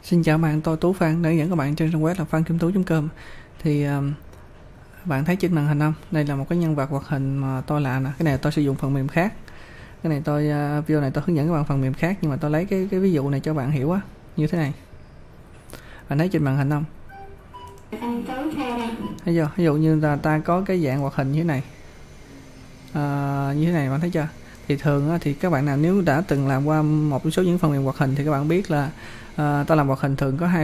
Xin chào bạn, tôi Tú Phan, đang dẫn các bạn trên trang web là phankimtú.com. Thì bạn thấy trên màn hình không? Đây là một cái nhân vật hoạt hình mà tôi làm nè. Cái này tôi sử dụng phần mềm khác. Cái này video này tôi hướng dẫn các bạn phần mềm khác, nhưng mà tôi lấy cái ví dụ này cho bạn hiểu á, như thế này. Bạn thấy trên màn hình không? Ví dụ như là ta có cái dạng hoạt hình như thế này, như thế này, bạn thấy chưa? Thì thường thì các bạn nào nếu đã từng làm qua một số những phần mềm hoạt hình thì các bạn biết là ta làm hoạt hình thường có hai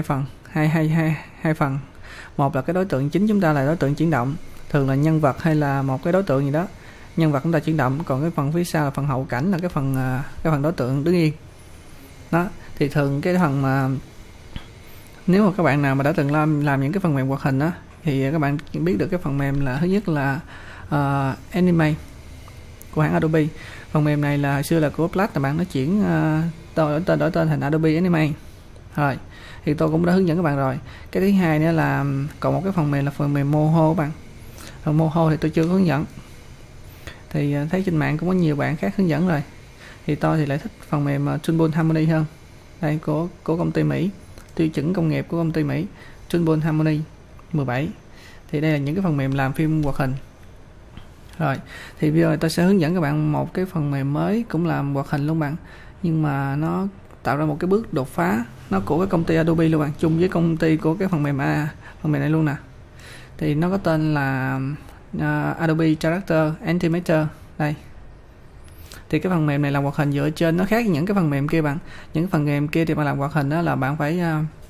phần. Một là cái đối tượng chính chúng ta là đối tượng chuyển động, thường là nhân vật hay là một cái đối tượng gì đó. Nhân vật chúng ta chuyển động, còn cái phần phía sau là phần hậu cảnh, là cái phần đối tượng đứng yên đó. Thì thường cái phần mà nếu mà các bạn nào mà đã từng làm những cái phần mềm hoạt hình đó thì các bạn biết được cái phần mềm là thứ nhất là Animate của hãng Adobe. Phần mềm này là hồi xưa là của Plus, là bạn nó chuyển đổi tên thành Adobe Animate rồi, thì tôi cũng đã hướng dẫn các bạn rồi. Cái thứ hai nữa là còn một cái phần mềm là phần mềm Moho bạn. Phần Moho thì tôi chưa có hướng dẫn, thì thấy trên mạng cũng có nhiều bạn khác hướng dẫn rồi. Thì tôi thì lại thích phần mềm Toonboom Harmony hơn. Đây của công ty Mỹ, tiêu chuẩn công nghiệp của công ty Mỹ, Toonboom Harmony 17. Thì đây là những cái phần mềm làm phim hoạt hình. Rồi, thì bây giờ tôi sẽ hướng dẫn các bạn một cái phần mềm mới cũng làm hoạt hình luôn bạn, nhưng mà nó tạo ra một cái bước đột phá, nó của cái công ty Adobe luôn bạn, chung với công ty của cái phần mềm này luôn nè. Thì nó có tên là Adobe Character Animator đây. Thì cái phần mềm này làm hoạt hình dựa trên, nó khác những cái phần mềm kia bạn. Những cái phần mềm kia thì bạn làm hoạt hình đó là bạn phải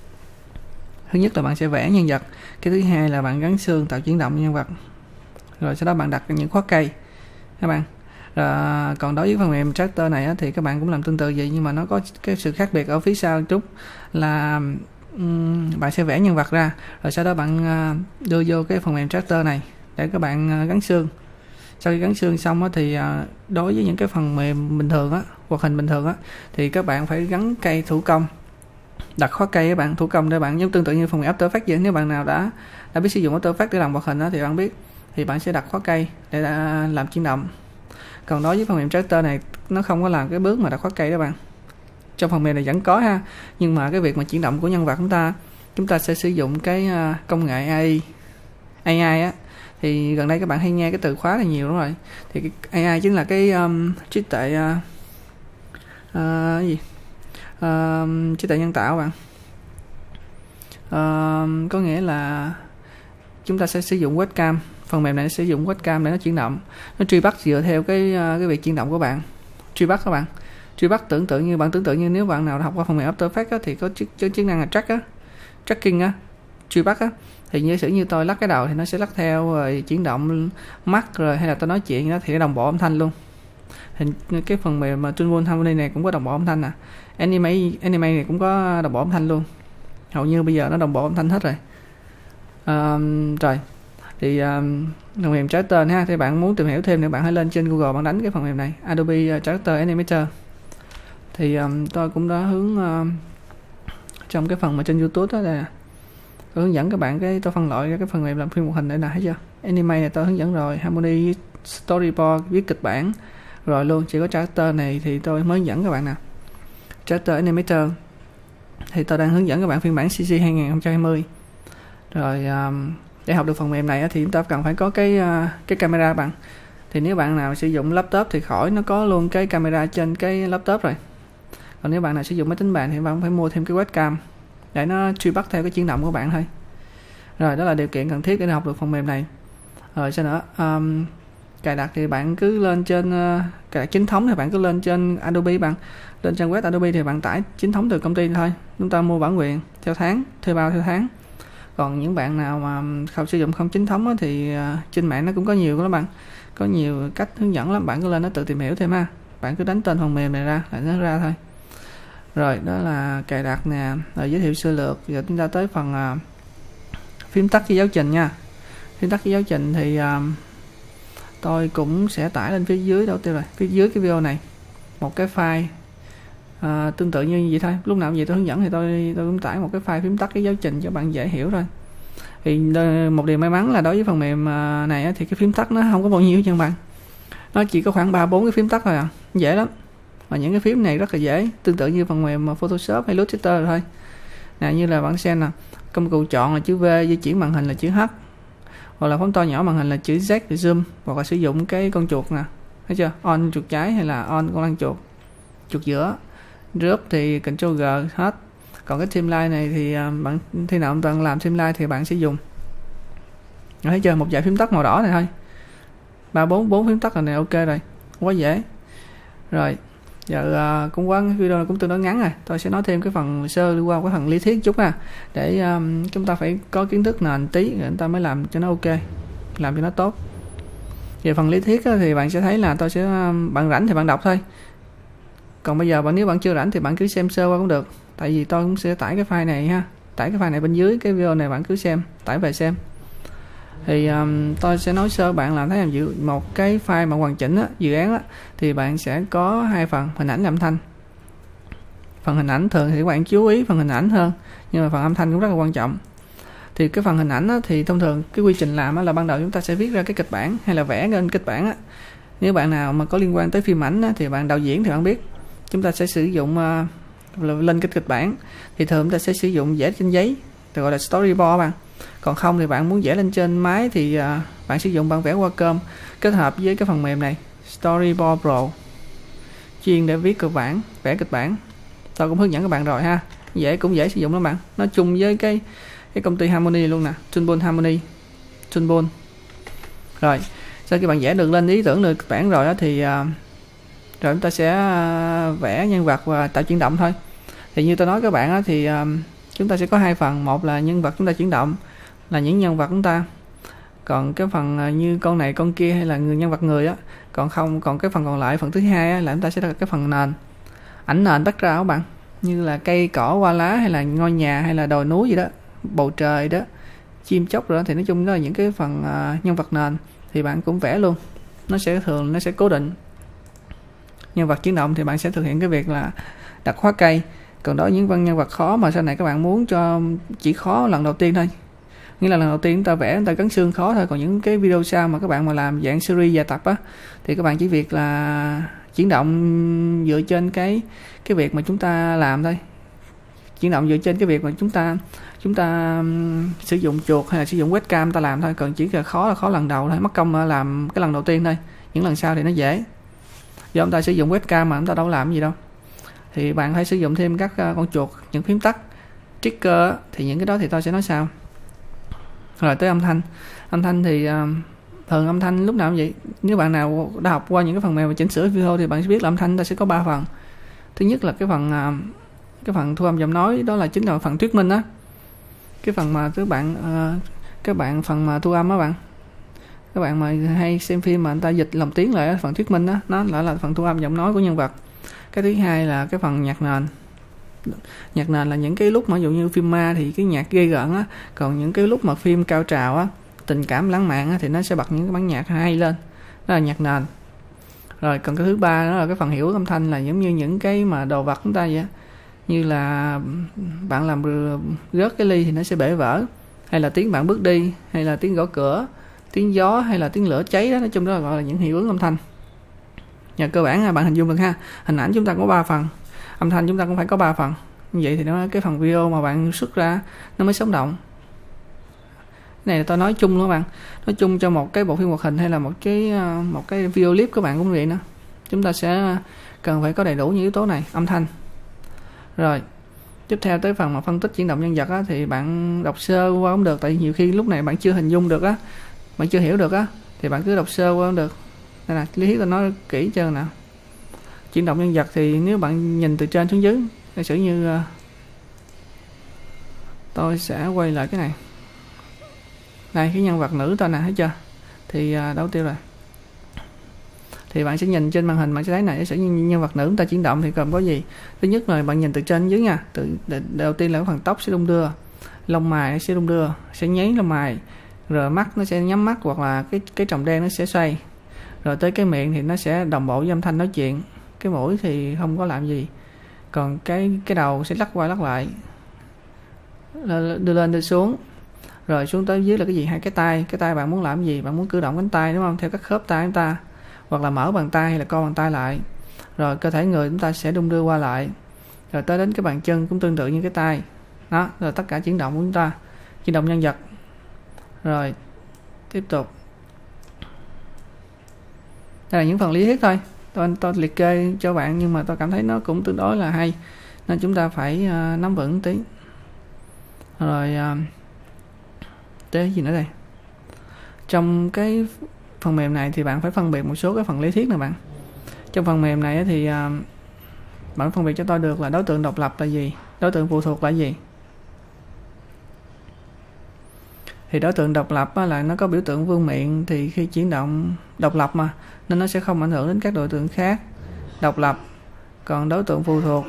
thứ nhất là bạn sẽ vẽ nhân vật, cái thứ hai là bạn gắn xương tạo chuyển động nhân vật, rồi sau đó bạn đặt những khóa cây các bạn. Còn đối với phần mềm Character này thì các bạn cũng làm tương tự vậy, nhưng mà nó có cái sự khác biệt ở phía sau một chút là bạn sẽ vẽ nhân vật ra, rồi sau đó bạn đưa vô cái phần mềm Character này để các bạn gắn xương. Sau khi gắn xương xong thì đối với những cái phần mềm bình thường hoạt hình bình thường thì các bạn phải gắn cây thủ công, đặt khóa cây các bạn thủ công để bạn, giống tương tự như phần mềm After Effects vậy. Nếu bạn nào đã biết sử dụng After Effects để làm hoạt hình thì bạn biết, thì bạn sẽ đặt khóa cây để làm chuyển động. Còn đối với phần mềm Character này nó không có làm cái bước mà đặt khóa cây đó bạn. Trong phần mềm này vẫn có ha, nhưng mà cái việc mà chuyển động của nhân vật chúng ta sẽ sử dụng cái công nghệ AI thì gần đây các bạn hay nghe cái từ khóa này nhiều, đúng rồi. Thì cái AI chính là cái trí tuệ trí tuệ nhân tạo bạn. Có nghĩa là chúng ta sẽ sử dụng webcam. Phần mềm này sử dụng webcam để nó chuyển động, nó truy bắt dựa theo cái việc chuyển động của bạn. Truy bắt các bạn, truy bắt tưởng tượng như nếu bạn nào học qua phần mềm After Effects thì có chức năng là tracking truy bắt thì như sử như tôi lắc cái đầu thì nó sẽ lắc theo, rồi chuyển động mắt, rồi hay là tôi nói chuyện đó thì nó đồng bộ âm thanh luôn. Thì cái phần mềm mà Toonboom Harmony này cũng có đồng bộ âm thanh nè, Animate này cũng có đồng bộ âm thanh luôn. Hầu như bây giờ nó đồng bộ âm thanh hết rồi. Rồi thì phần mềm Character ha, thì bạn muốn tìm hiểu thêm thì bạn hãy lên trên Google, bạn đánh cái phần mềm này Adobe Character Animator. Thì tôi cũng đã hướng trong cái phần mà trên YouTube đó là tôi hướng dẫn các bạn tôi phân loại ra cái phần mềm làm phim hoạt hình để là, thấy chưa? Animate này tôi hướng dẫn rồi, Harmony, Storyboard, viết kịch bản rồi luôn. Chỉ có Character này thì tôi mới hướng dẫn các bạn nè, Character Animator. Thì tôi đang hướng dẫn các bạn phiên bản CC 2020. Rồi để học được phần mềm này thì chúng ta cần phải có cái camera bạn. Thì nếu bạn nào sử dụng laptop thì khỏi, nó có luôn cái camera trên cái laptop rồi. Còn nếu bạn nào sử dụng máy tính bàn thì bạn phải mua thêm cái webcam để nó truy bắt theo cái chuyển động của bạn thôi. Rồi đó là điều kiện cần thiết để học được phần mềm này. Rồi sao nữa, cài đặt thì bạn cứ lên trên cài đặt chính thống thì bạn cứ lên trên Adobe, bạn lên trang web Adobe thì bạn tải chính thống từ công ty thôi. Chúng ta mua bản quyền theo tháng, thuê bao theo tháng. Còn những bạn nào mà không sử dụng không chính thống thì trên mạng nó cũng có nhiều lắm bạn, có nhiều cách hướng dẫn lắm, bạn cứ lên nó tự tìm hiểu thêm ha. Bạn cứ đánh tên phần mềm này ra là nó ra thôi. Rồi đó là cài đặt nè, rồi giới thiệu sơ lược. Giờ chúng ta tới phần phím tắt với giáo trình nha. Phím tắt với giáo trình thì tôi cũng sẽ tải lên phía dưới, đâu tiêu rồi, phía dưới cái video này một cái file tương tự như vậy thôi. Lúc nào vậy tôi hướng dẫn thì tôi cũng tải một cái file phím tắt cái giáo trình cho bạn dễ hiểu thôi. Thì một điều may mắn là đối với phần mềm này thì cái phím tắt nó không có bao nhiêu cho bạn, nó chỉ có khoảng 3-4 cái phím tắt thôi dễ lắm. Và những cái phím này rất là dễ, tương tự như phần mềm Photoshop hay Illustrator thôi. nè, như là bạn xem nè, công cụ chọn là chữ V, di chuyển màn hình là chữ H, hoặc là phóng to nhỏ màn hình là chữ Z để zoom, hoặc là sử dụng cái con chuột nè, thấy chưa, on chuột trái hay là on con lăn chuột giữa. Group thì Ctrl G hết. Còn cái timeline này thì bạn khi nào bạn làm timeline thì bạn sẽ dùng, thấy chưa, một dãy phím tắt màu đỏ này thôi, 4 phím tắt là này, ok rồi, quá dễ. Rồi giờ cũng quá, video này cũng tương đối ngắn rồi, tôi sẽ nói thêm cái phần sơ qua cái phần lý thuyết chút để chúng ta phải có kiến thức nền tí rồi chúng ta mới làm cho nó ok, làm cho nó tốt. Về phần lý thuyết thì bạn sẽ thấy là tôi sẽ, bạn rảnh thì bạn đọc thôi, còn bây giờ nếu bạn chưa rảnh thì bạn cứ xem sơ qua cũng được, tại vì tôi cũng sẽ tải cái file này ha, tải cái file này bên dưới cái video này, bạn cứ xem, tải về xem. Thì tôi sẽ nói sơ bạn làm thấy một cái file mà hoàn chỉnh dự án thì bạn sẽ có hai phần, hình ảnh và âm thanh. Phần hình ảnh thường thì các bạn chú ý phần hình ảnh hơn, nhưng mà phần âm thanh cũng rất là quan trọng. Thì cái phần hình ảnh thì thông thường cái quy trình làm là ban đầu chúng ta sẽ viết ra cái kịch bản hay là vẽ lên kịch bản. Nếu bạn nào mà có liên quan tới phim ảnh thì bạn đạo diễn thì bạn biết chúng ta sẽ sử dụng lên cái kịch bản thì thường chúng ta sẽ sử dụng vẽ trên giấy, gọi là storyboard bạn. Còn không thì bạn muốn vẽ lên trên máy thì bạn sử dụng bản vẽ Wacom kết hợp với cái phần mềm này Storyboard Pro, chuyên để viết kịch bản, vẽ kịch bản. Tôi cũng hướng dẫn các bạn rồi ha, cũng dễ sử dụng lắm bạn. Nó chung với cái công ty Harmony luôn nè, Toonboom Harmony, Toonboom. Rồi sau khi bạn vẽ được lên ý tưởng được kịch bản rồi thì rồi chúng ta sẽ vẽ nhân vật và tạo chuyển động thôi. Thì như tôi nói các bạn thì chúng ta sẽ có hai phần, một là nhân vật chúng ta chuyển động là những nhân vật chúng ta, còn cái phần như con này con kia hay là nhân vật người còn cái phần còn lại, phần thứ hai là chúng ta sẽ đặt cái phần nền, ảnh nền background các bạn, như là cây cỏ hoa lá hay là ngôi nhà hay là đồi núi gì đó, bầu trời đó, chim chóc rồi đó, thì nói chung đó là những cái phần nhân vật nền thì bạn cũng vẽ luôn, nó sẽ cố định. Nhân vật chuyển động thì bạn sẽ thực hiện cái việc là đặt khóa cây. Còn đối với những nhân vật khó mà sau này các bạn muốn cho chỉ khó lần đầu tiên thôi, nghĩa là lần đầu tiên chúng ta vẽ chúng ta gắn xương khó thôi, còn những cái video sau mà các bạn mà làm dạng series dài tập thì các bạn chỉ việc là chuyển động dựa trên cái việc mà chúng ta làm thôi, chuyển động dựa trên cái việc mà chúng ta sử dụng chuột hay là sử dụng webcam ta làm thôi. Còn chỉ là khó lần đầu thôi, mất công làm cái lần đầu tiên thôi, những lần sau thì nó dễ. Do chúng ta sử dụng webcam mà chúng ta đâu làm gì đâu, thì bạn phải sử dụng thêm các con chuột, những phím tắt, trigger, thì những cái đó thì tôi sẽ nói sau. Rồi tới âm thanh thì thường âm thanh lúc nào cũng vậy. Nếu bạn nào đã học qua những cái phần mềm và chỉnh sửa video thì bạn sẽ biết là âm thanh ta sẽ có 3 phần. Thứ nhất là cái phần thu âm giọng nói, đó là chính là phần thuyết minh á, cái phần mà các bạn phần mà thu âm á bạn, các bạn mà hay xem phim mà người ta dịch lồng tiếng lại phần thuyết minh đó, nó là phần thu âm giọng nói của nhân vật. Cái thứ hai là cái phần nhạc nền là những cái lúc mà ví dụ như phim ma thì cái nhạc gây gợn á, còn những cái lúc mà phim cao trào á, tình cảm lãng mạn á, thì nó sẽ bật những cái bản nhạc hay lên, đó là nhạc nền. Rồi còn cái thứ ba đó là cái phần hiểu âm thanh, là giống như những cái mà đồ vật chúng ta vậy, như là bạn làm rớt cái ly thì nó sẽ bể vỡ, hay là tiếng bạn bước đi, hay là tiếng gõ cửa, tiếng gió, hay là tiếng lửa cháy đó. Nói chung đó là gọi là những hiệu ứng âm thanh. Nhờ cơ bản bạn hình dung được ha, hình ảnh chúng ta có 3 phần, âm thanh chúng ta cũng phải có 3 phần, như vậy thì cái phần video mà bạn xuất ra nó mới sống động. Cái này là tôi nói chung luôn bạn, nói chung cho một cái bộ phim hoạt hình hay là một cái video clip các bạn cũng vậy nữa, chúng ta sẽ cần phải có đầy đủ những yếu tố này, âm thanh. Rồi tiếp theo tới phần mà phân tích chuyển động nhân vật thì bạn đọc sơ qua cũng được, tại nhiều khi lúc này bạn chưa hình dung được bạn chưa hiểu được thì bạn cứ đọc sơ qua cũng được. Đây là lý thuyết tôi nói kỹ cho nào. Chuyển động nhân vật thì nếu bạn nhìn từ trên xuống dưới, giả sử như tôi sẽ quay lại cái này, đây cái nhân vật nữ tôi nè, thấy chưa, thì đâu tiêu rồi, thì bạn sẽ nhìn trên màn hình, bạn sẽ thấy này, giả sử như nhân vật nữ chúng ta chuyển động thì gồm có gì. Thứ nhất là bạn nhìn từ trên dưới nha, đầu tiên là cái phần tóc sẽ đung đưa, lông mày sẽ đung đưa, sẽ nháy lông mày, rồi mắt nó sẽ nhắm mắt, hoặc là cái tròng đen nó sẽ xoay, rồi tới cái miệng thì nó sẽ đồng bộ với âm thanh nói chuyện, cái mũi thì không có làm gì, còn cái đầu sẽ lắc qua lắc lại, đưa lên đưa xuống, rồi xuống tới dưới là cái gì, hai cái tay bạn muốn làm gì, bạn muốn cử động cánh tay đúng không, theo các khớp tay chúng ta, hoặc là mở bàn tay hay là co bàn tay lại, rồi cơ thể người chúng ta sẽ đung đưa qua lại, rồi tới đến cái bàn chân cũng tương tự như cái tay đó, rồi tất cả chuyển động của chúng ta, chuyển động nhân vật. Rồi tiếp tục, đây là những phần lý thuyết thôi, tôi liệt kê cho bạn, nhưng mà tôi cảm thấy nó cũng tương đối là hay nên chúng ta phải nắm vững tí. Rồi tới gì nữa đây, trong cái phần mềm này thì bạn phải phân biệt một số cái phần lý thuyết nè bạn. Trong phần mềm này thì bạn phân biệt cho tôi được là đối tượng độc lập là gì, đối tượng phụ thuộc là gì. Thì đối tượng độc lập là nó có biểu tượng vương miện, thì khi chuyển động độc lập mà nên nó sẽ không ảnh hưởng đến các đối tượng khác, độc lập. Còn đối tượng phụ thuộc,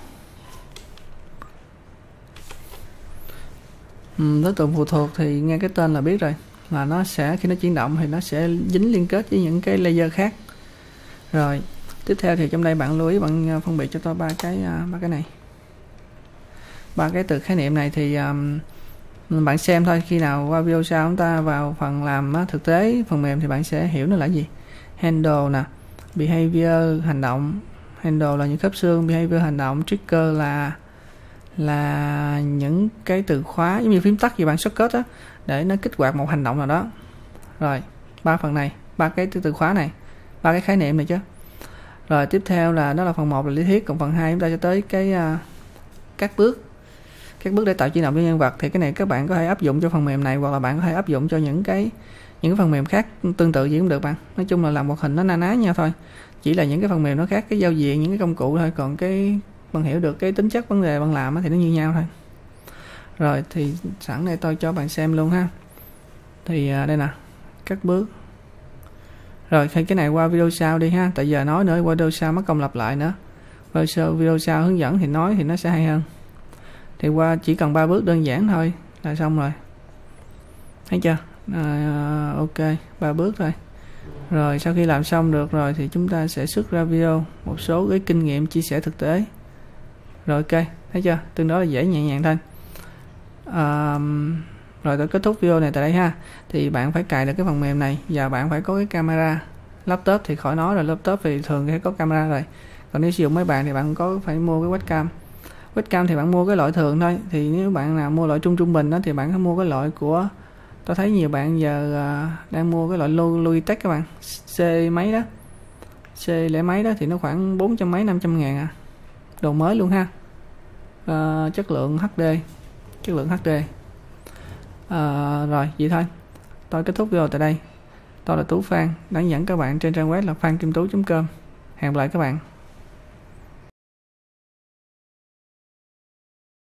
đối tượng phụ thuộc thì nghe cái tên là biết rồi, là nó sẽ khi nó chuyển động thì nó sẽ dính liên kết với những cái layer khác. Rồi tiếp theo thì trong đây bạn lưu ý bạn phân biệt cho tôi ba cái này, ba cái từ khái niệm này thì bạn xem thôi, khi nào qua video sau chúng ta vào phần làm thực tế phần mềm thì bạn sẽ hiểu nó là gì. Handle nè, behavior hành động, handle là những khớp xương, behavior hành động, trigger là những cái từ khóa giống như phím tắt gì bạn shortcut á, để nó kích hoạt một hành động nào đó. Rồi ba phần này, ba cái từ khóa này, ba cái khái niệm này chứ. Rồi tiếp theo là đó là phần 1 là lý thuyết, còn phần 2 chúng ta cho tới cái các bước để tạo chuyển động cho nhân vật. Thì cái này các bạn có thể áp dụng cho phần mềm này, hoặc là bạn có thể áp dụng cho những cái phần mềm khác tương tự gì cũng được bạn. Nói chung là làm hoạt hình nó na ná nhau thôi, chỉ là những cái phần mềm nó khác cái giao diện, những cái công cụ thôi, còn cái bạn hiểu được cái tính chất vấn đề bạn làm thì nó như nhau thôi. Rồi thì sẵn đây tôi cho bạn xem luôn ha. Thì đây nè, các bước. Rồi cái này qua video sau đi ha, tại giờ nói nữa qua video sau mất công lặp lại nữa. Video sau hướng dẫn thì nói thì nó sẽ hay hơn. Thì qua chỉ cần 3 bước đơn giản thôi là xong rồi, thấy chưa? Ok, 3 bước thôi. Rồi sau khi làm xong được rồi thì chúng ta sẽ xuất ra video, một số cái kinh nghiệm chia sẻ thực tế. Rồi ok, thấy chưa? Tương đối là dễ, nhẹ nhàng thôi. Rồi tôi kết thúc video này tại đây ha. Thì bạn phải cài được cái phần mềm này, và bạn phải có cái camera. Laptop thì khỏi nói rồi, laptop thì thường hay có camera rồi. Còn nếu sử dụng máy bàn thì bạn có phải mua cái webcam. Webcam thì bạn mua cái loại thường thôi. Thì nếu bạn nào mua loại trung bình đó thì bạn có mua cái loại của, tôi thấy nhiều bạn giờ đang mua cái loại Logitech các bạn, C mấy đó, C lẻ mấy đó, thì nó khoảng 400 mấy 500 ngàn à. Đồ mới luôn ha. Chất lượng HD. Rồi vậy thôi, tôi kết thúc video tại đây. Tôi là Tú Phan, đang dẫn các bạn trên trang web là phankim.com. Hẹn gặp lại các bạn.